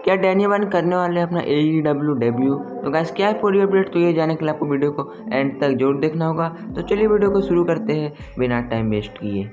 क्या Danny wine करने वाले हैं अपना AEW डेब्यू। तो गाइस क्या है पूरी अपडेट, तो ये जाने के लिए आपको वीडियो को एंड तक जरूर देखना होगा। तो चलिए वीडियो को शुरू करते हैं बिना टाइम वेस्ट किए।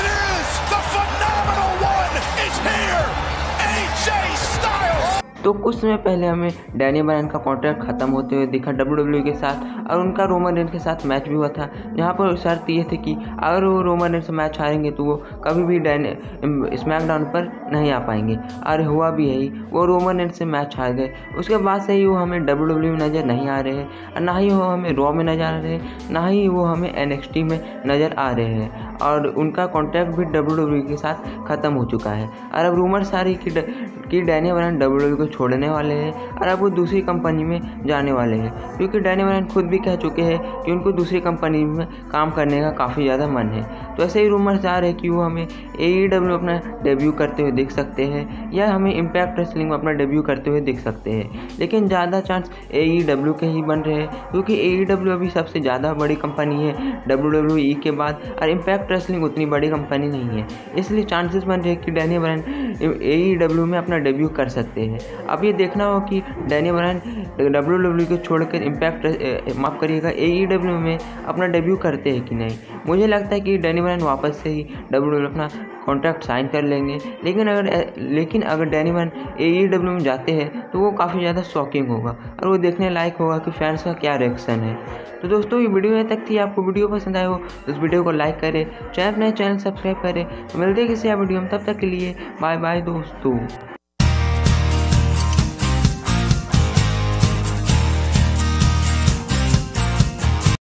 तो कुछ समय पहले हमें डैनी ब्रायन का कॉन्ट्रैक्ट खत्म होते हुए दिखा WWE के साथ, और उनका रोमन रेंस के साथ मैच भी हुआ था, जहां पर शर्त ये थी कि अगर वो रोमन रेंस से मैच हारेंगे तो वो कभी भी स्मैकडाउन पर नहीं आ पाएंगे। और हुआ भी यही, वो रोमन रेंस से मैच हार गए। उसके बाद से ही वो हमें WWE में नज़र नहीं आ रहे हैं, और ना ही वो हमें रॉ में नज़र आ रहे हैं, ना ही वो हमें NXT में नज़र आ रहे हैं। और उनका कॉन्ट्रैक्ट भी WWE के साथ ख़त्म हो चुका है। और अब रूमर्स आ रही कि डैनी ब्रायन WWE को छोड़ने वाले हैं और अब वो दूसरी कंपनी में जाने वाले हैं, क्योंकि डैनी ब्रायन खुद भी कह चुके हैं कि उनको दूसरी कंपनी में काम करने का काफ़ी ज़्यादा मन है। तो ऐसे ही रूमर्स आ रहे हैं कि वो हमें AEW अपना डेब्यू करते हुए देख सकते हैं, या हमें इम्पैक्ट रेसलिंग में अपना डेब्यू करते हुए देख सकते हैं। लेकिन ज़्यादा चांस AEW के ही बन रहे हैं, क्योंकि AEW अभी सबसे ज़्यादा बड़ी कंपनी है WWE के बाद, और इम्पैक्ट रेसलिंग उतनी बड़ी कंपनी नहीं है। इसलिए चांसेस बन रहे हैं कि डैनी ब्रायन AEW में अपना डेब्यू कर सकते हैं। अब ये देखना हो कि डैनी ब्रायन WWE को छोड़कर AEW में अपना डेब्यू करते हैं कि नहीं। मुझे लगता है कि डैनी ब्रायन वापस से ही WWE अपना कॉन्ट्रैक्ट साइन कर लेंगे। लेकिन अगर डैनी ब्रायन AEW में जाते हैं तो वो काफ़ी ज़्यादा शॉकिंग होगा, और वो देखने लायक होगा कि फैंस का क्या रिएक्शन है। तो दोस्तों ये वीडियो यहाँ तक थी। आपको वीडियो पसंद आए हो तो इस वीडियो को लाइक करें, चैनल सब्सक्राइब करें। तो मिलते हैं किसी वीडियो में, तब तक के लिए बाय बाय दोस्तों।